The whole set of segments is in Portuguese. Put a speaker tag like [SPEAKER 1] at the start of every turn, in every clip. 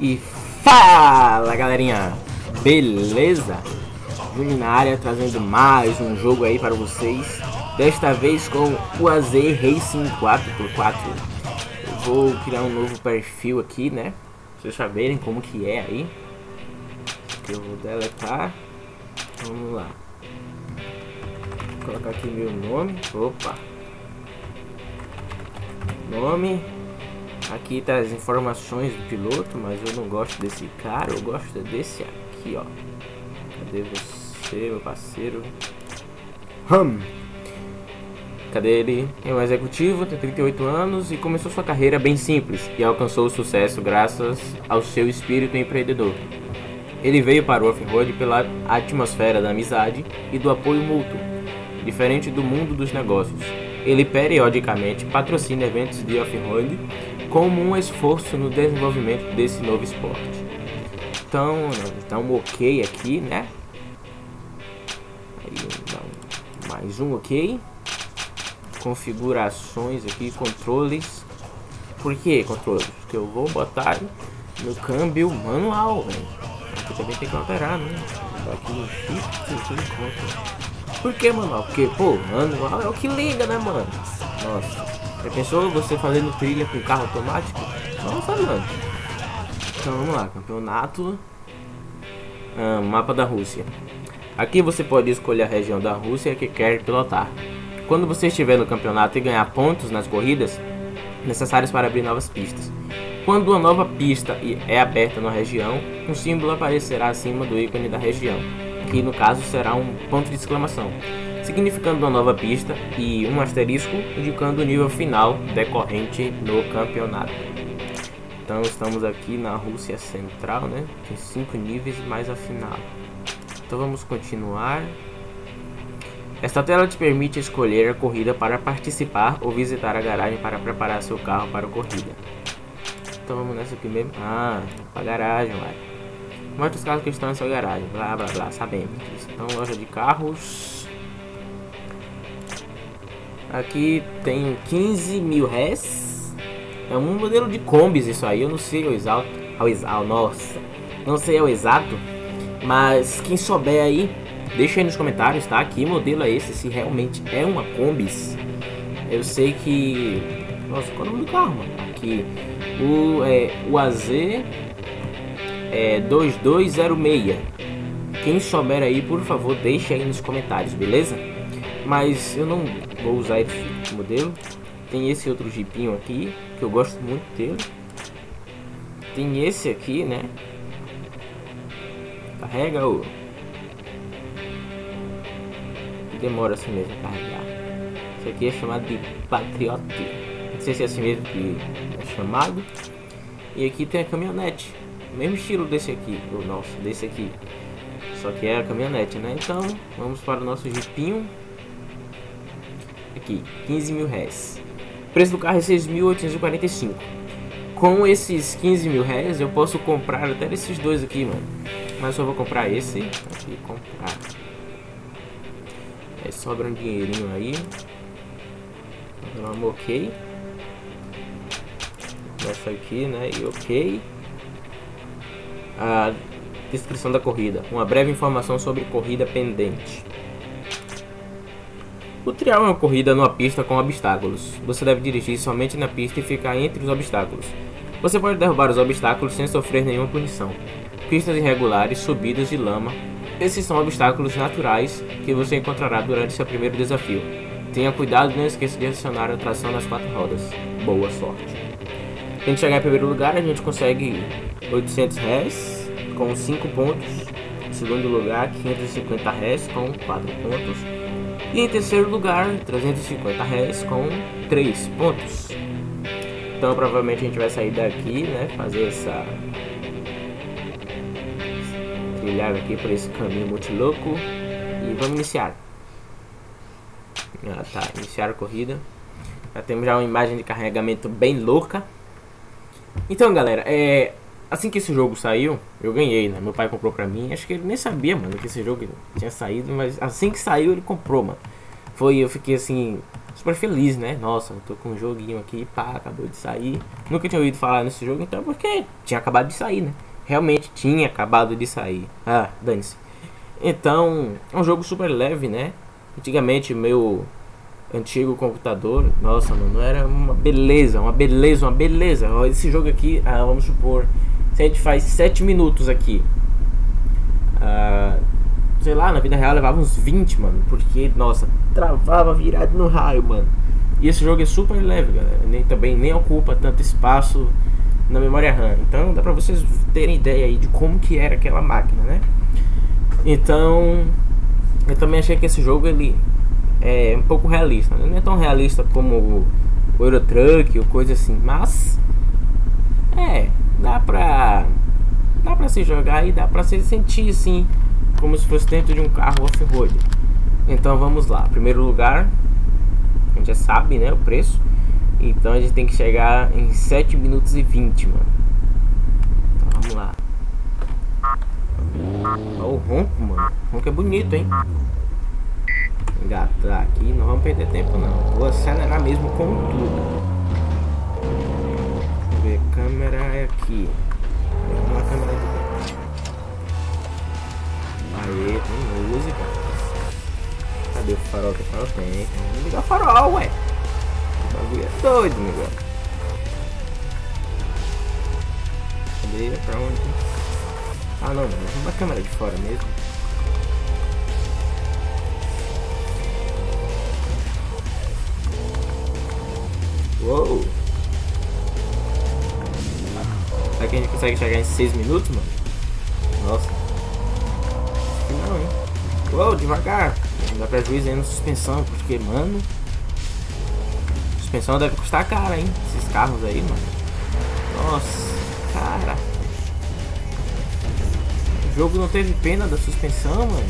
[SPEAKER 1] E fala galerinha, beleza? Júnior na área trazendo mais um jogo aí para vocês. Desta vez com o AZ Racing 4x4. Eu vou criar um novo perfil aqui, né? Pra vocês saberem como que é aí. Eu vou deletar. Vamos lá. Vou colocar aqui meu nome. Opa! Nome. Aqui tá as informações do piloto, mas eu não gosto desse cara, eu gosto desse aqui, ó. Cadê você, meu parceiro? Cadê ele? É um executivo, tem 38 anos e começou sua carreira bem simples e alcançou o sucesso graças ao seu espírito empreendedor. Ele veio para o off-road pela atmosfera da amizade e do apoio mútuo, diferente do mundo dos negócios. Ele periodicamente patrocina eventos de off-road como um esforço no desenvolvimento desse novo esporte. Então, dá um ok aqui, né? Aí, mais um ok. Configurações aqui, controles. Por que controles? Porque eu vou botar no câmbio manual, velho. Aqui também tem que alterar, né? Aqui no shift, por que manual? Porque, pô, manual é o que liga, né, mano? Nossa. Já pensou você fazendo trilha com carro automático? Nossa, mano. Então vamos lá, campeonato. Mapa da Rússia. Aqui você pode escolher a região da Rússia que quer pilotar. Quando você estiver no campeonato e ganhar pontos nas corridas necessários para abrir novas pistas. Quando uma nova pista é aberta na região, um símbolo aparecerá acima do ícone da região, que no caso será um ponto de exclamação, significando uma nova pista, e um asterisco indicando o nível final decorrente no campeonato. Então estamos aqui na Rússia Central, né? Tem 5 níveis mais a final. Então vamos continuar. Esta tela te permite escolher a corrida para participar ou visitar a garagem para preparar seu carro para a corrida. Então vamos nessa aqui mesmo. Pra garagem, vai. Mostra os carros que estão na sua garagem. Blá blá blá, sabemos disso. Então loja de carros. Aqui tem 15 mil réis. É um modelo de combis isso aí. Eu não sei nossa, não sei ao exato. Mas quem souber aí, deixa aí nos comentários, tá? Que modelo é esse? Se realmente é uma combis. Eu sei que... Nossa, qual é o nome do carro, mano? Aqui. O AZ 2206. Quem souber aí, por favor, deixa aí nos comentários, beleza? Mas eu não vou usar esse modelo. Tem esse outro jipinho aqui, que eu gosto muito dele. Tem esse aqui, né? Carrega o... Demora assim mesmo a carregar. Isso aqui é chamado de Patriot. Não sei se é assim mesmo que é chamado. E aqui tem a caminhonete. Mesmo estilo desse aqui. Nossa, desse aqui. Só que é a caminhonete, né? Então, vamos para o nosso jipinho. Aqui, 15 mil réis. O preço do carro é 6.845. Com esses 15 mil réis, eu posso comprar até esses dois aqui, mano. Mas eu vou comprar esse. Aqui, comprar. Aí sobra um dinheirinho aí. Vamos ok. Essa aqui, né? E ok. A descrição da corrida. Uma breve informação sobre corrida pendente. O trial é uma corrida numa pista com obstáculos. Você deve dirigir somente na pista e ficar entre os obstáculos. Você pode derrubar os obstáculos sem sofrer nenhuma punição. Pistas irregulares, subidas de lama. Esses são obstáculos naturais que você encontrará durante seu primeiro desafio. Tenha cuidado e não esqueça de adicionar a tração nas 4 rodas. Boa sorte! Pra gente chegar em primeiro lugar, a gente consegue 800 réis com 5 pontos. Em segundo lugar, 550 réis com 4 pontos. E em terceiro lugar, 350 réis com 3 pontos. Então provavelmente a gente vai sair daqui, né? Fazer essa... trilhar aqui por esse caminho muito louco. E vamos iniciar. Tá, iniciar a corrida. Já temos já uma imagem de carregamento bem louca. Então galera, assim que esse jogo saiu, eu ganhei, né? Meu pai comprou pra mim. Acho que ele nem sabia, mano, que esse jogo tinha saído. Mas assim que saiu, ele comprou, mano. Eu fiquei assim, super feliz, né? Nossa, eu tô com um joguinho aqui, pá, acabou de sair. Nunca tinha ouvido falar nesse jogo, então porque tinha acabado de sair, né? Realmente tinha acabado de sair. Ah, dane-se. Então, é um jogo super leve, né? Antigamente, meu antigo computador, nossa, mano, era uma beleza, uma beleza, uma beleza. Esse jogo aqui, vamos supor, se a gente faz 7 minutos aqui, sei lá, na vida real levava uns 20, mano, porque, nossa, travava virado no raio, mano. E esse jogo é super leve, galera, nem ocupa tanto espaço na memória RAM. Então dá pra vocês terem ideia aí de como que era aquela máquina, né? Então, eu também achei que esse jogo, ele é um pouco realista, né? Não é tão realista como o Euro Truck ou coisa assim, mas dá pra se jogar e dá pra se sentir assim, como se fosse dentro de um carro off-road. Então vamos lá. Primeiro lugar, a gente já sabe, né, o preço. Então a gente tem que chegar em 7 minutos e 20, mano. Então vamos lá. Olha o ronco, mano. O ronco é bonito, hein? Engatar aqui, não vamos perder tempo não. Vou acelerar mesmo com tudo. Deixa eu ver, a câmera é aqui. Vamos lá, câmera de dentro. Aê, tem música. Cadê o farol? O farol tem. Vamos ligar o farol, ué. O bagulho é doido, negócio. Cadê? Pra onde? Ah, não, vamos na câmera de fora mesmo. Uou! Será que a gente consegue chegar em 6 minutos, mano? Nossa. Acho que não, hein? Uou, devagar. Não dá prejuízo aí na suspensão, porque, mano... Suspensão deve custar cara, hein? Esses carros aí, mano. Nossa, cara. O jogo não teve pena da suspensão, mano.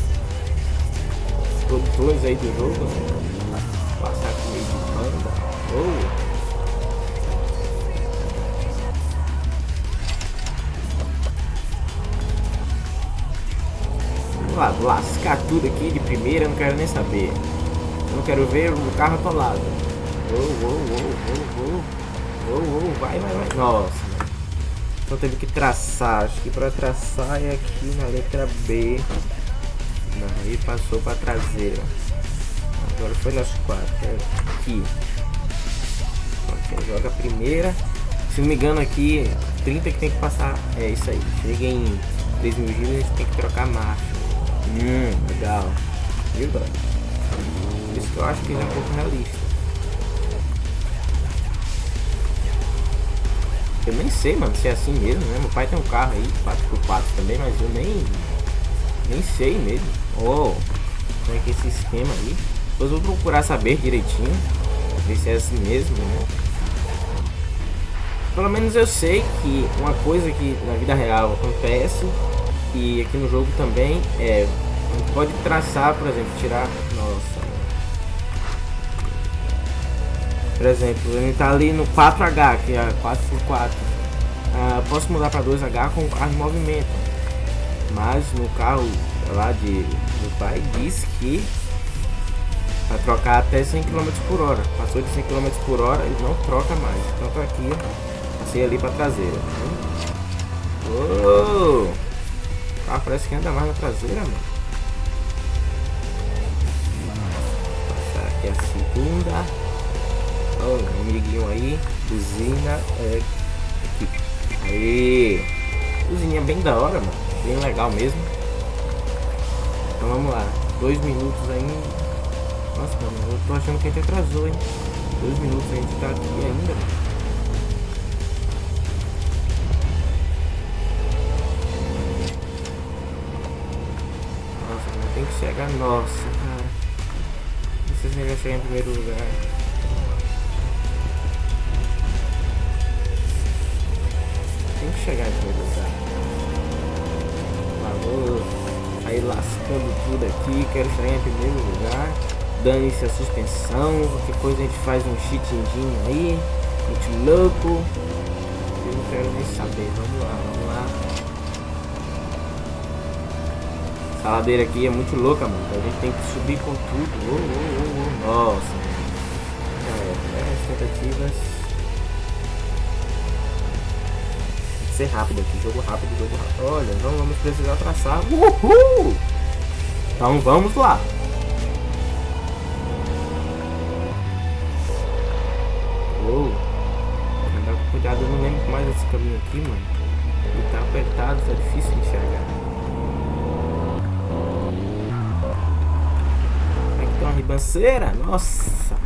[SPEAKER 1] Os produtores aí do jogo, né? Passar aqui meio de banda. Oh. Vamos lá, lascar tudo aqui de primeira, não quero nem saber. Eu não quero ver o carro atolado. Vai. Nossa, mano. Então teve que traçar. Acho que pra traçar é aqui na letra B. Não, aí passou pra traseira. Agora foi nas 4. É aqui. Então, joga a primeira. Se não me engano aqui, 30 que tem que passar. É isso aí. Chega em 3.000 giros, a gente tem que trocar a marcha. Legal. Viu, galera? Isso que eu acho que já é um pouco realista. Eu nem sei, mano, se é assim mesmo, né? Meu pai tem um carro aí, 4x4 também, mas eu nem sei mesmo. Como é que é esse esquema aí? Depois eu vou procurar saber direitinho, ver se é assim mesmo, né? Pelo menos eu sei que uma coisa que na vida real acontece e aqui no jogo também é... A gente pode traçar, por exemplo, tirar... Nossa... Por exemplo, ele tá ali no 4H, que é 4x4. Posso mudar para 2H com o carro em movimento. Mas no carro lá do pai diz que vai trocar até 100 km por hora. Passou de 100 km por hora, ele não troca mais. Então tô aqui, passei ali para traseira. O carro parece que anda mais na traseira, mano. Vou passar aqui a segunda. Oh, amiguinho aí, buzina aqui. Aê! Buzininha bem da hora, mano. Bem legal mesmo. Então vamos lá. 2 minutos ainda. Nossa, mano, eu tô achando que a gente atrasou, hein? 2 minutos a gente tá aqui ainda, mano. Nossa, mano, tem que chegar. Nossa, cara. Não sei se ele vai chegar em primeiro lugar. Tem que chegar em primeiro lugar. Falou. Aí lascando tudo aqui. Quero chegar em primeiro lugar. Dane-se a suspensão. Qualquer coisa a gente faz um cheat engine aí. Muito louco. Eu não quero nem saber. Vamos lá. Essa ladeira aqui é muito louca, mano. A gente tem que subir com tudo. Nossa, mano. 10 tentativas. Tem que ser rápido aqui, jogo rápido, jogo rápido. Olha, não vamos precisar traçar. Uhul! Então vamos lá. Uou! Andar com cuidado, eu não lembro mais desse caminho aqui, mano. Ele tá apertado, tá difícil de enxergar. Aqui tem uma ribanceira, nossa!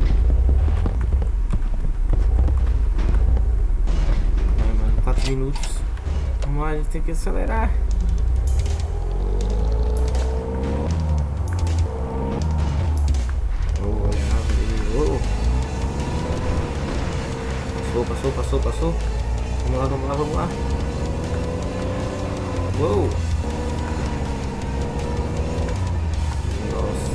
[SPEAKER 1] Ai, mano, 4 minutos. Vamos lá, a gente tem que acelerar. Passou. Vamos lá. Uou! Nossa.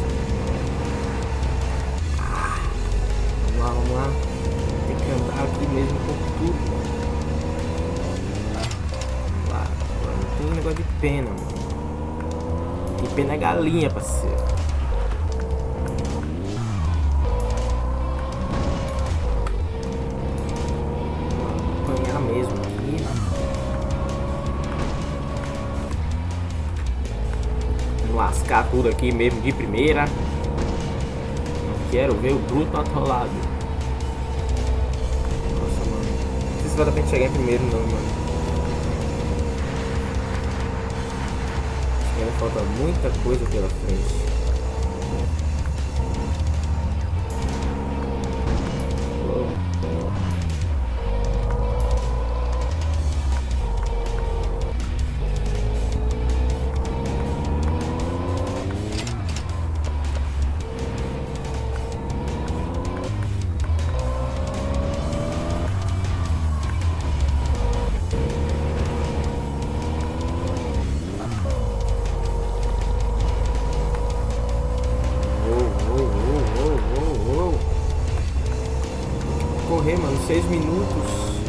[SPEAKER 1] Vamos lá. Tem que andar aqui mesmo com tudo. Vamos lá. Agora não tem negócio de pena, mano. Que pena é galinha, parceiro. Mesmo aqui. Vamos lascar tudo aqui mesmo de primeira. Não quero ver o bruto atolado. Nossa, mano. Não sei se vai dar pra gente chegar em primeiro não, mano. Acho que ainda falta muita coisa pela frente. Correr, mano, 6 minutos.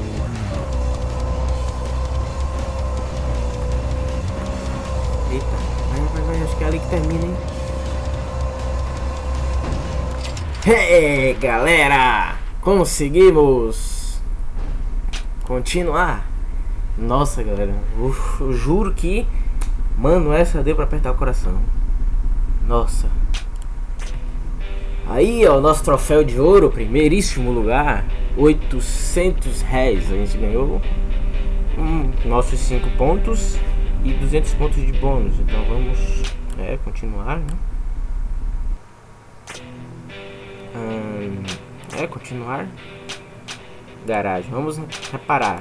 [SPEAKER 1] Eita, vai, acho que é ali que termina, hein? Hey, galera! Conseguimos continuar. Nossa, galera, eu juro que, mano, essa deu pra apertar o coração. Nossa. Aí, ó, nosso troféu de ouro, primeiríssimo lugar, 800 reais. A gente ganhou nossos 5 pontos e 200 pontos de bônus. Então vamos continuar, né? Continuar. Garagem, vamos reparar.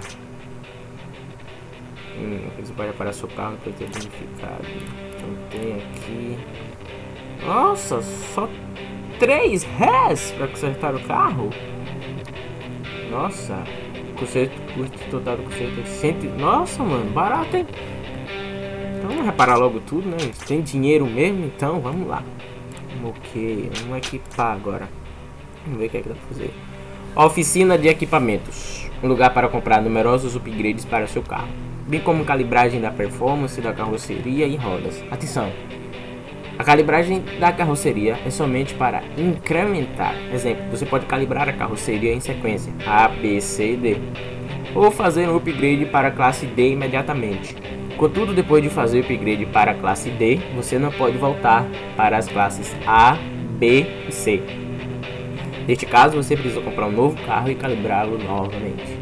[SPEAKER 1] Você pode reparar seu carro para ter danificado. Então tem aqui. Nossa, só 3 reais para consertar o carro. Nossa, custo total do conserto é 100. Nossa, mano, barato, hein? Então vamos reparar logo tudo, né? Tem dinheiro mesmo, então vamos lá. Ok, vamos equipar agora. Vamos ver o que é que dá pra fazer. Oficina de equipamentos, um lugar para comprar numerosos upgrades para seu carro, bem como calibragem da performance da carroceria e rodas. Atenção! A calibragem da carroceria é somente para incrementar. Exemplo, você pode calibrar a carroceria em sequência A, B, C e D, ou fazer um upgrade para a classe D imediatamente. Contudo, depois de fazer o upgrade para a classe D, você não pode voltar para as classes A, B e C. Neste caso, você precisa comprar um novo carro e calibrá-lo novamente.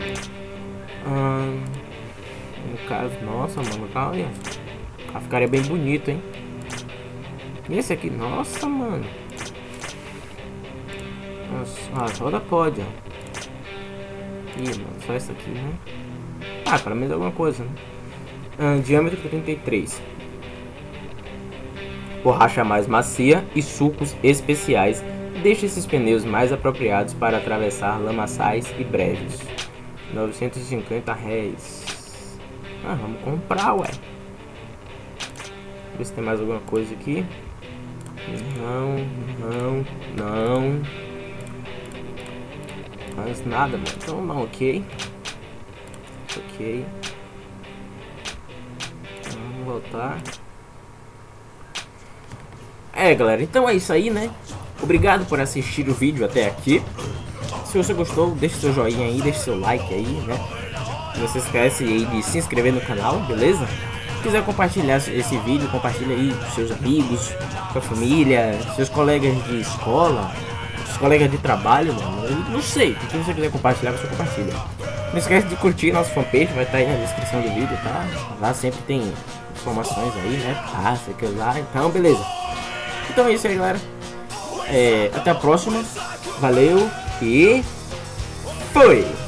[SPEAKER 1] No caso, nossa, mano, o carro ficaria bem bonito, hein? E esse aqui, nossa, mano. As rodas pode, ó. Ih, mano, só essa aqui, né? Pelo menos alguma coisa, né? Diâmetro 33. Borracha mais macia e sulcos especiais. Deixe esses pneus mais apropriados para atravessar lamaçais e brejos. 950 reais. Vamos comprar, ué. Ver se tem mais alguma coisa aqui. Não. Mais nada, mano. Então não, ok. Vamos voltar. Galera, então é isso aí, né? Obrigado por assistir o vídeo até aqui. Se você gostou, deixe seu joinha aí, deixe seu like aí, né? Não se esquece aí de se inscrever no canal, beleza? Se quiser compartilhar esse vídeo, compartilha aí com seus amigos, com a família, seus colegas de escola, seus colegas de trabalho, mano. Eu não sei, o que você quiser compartilhar, você compartilha. Não esquece de curtir nosso fanpage, vai estar aí na descrição do vídeo, tá? Lá sempre tem informações aí, né? Sei que lá, então beleza. Então é isso aí, galera. Até a próxima. Valeu e fui!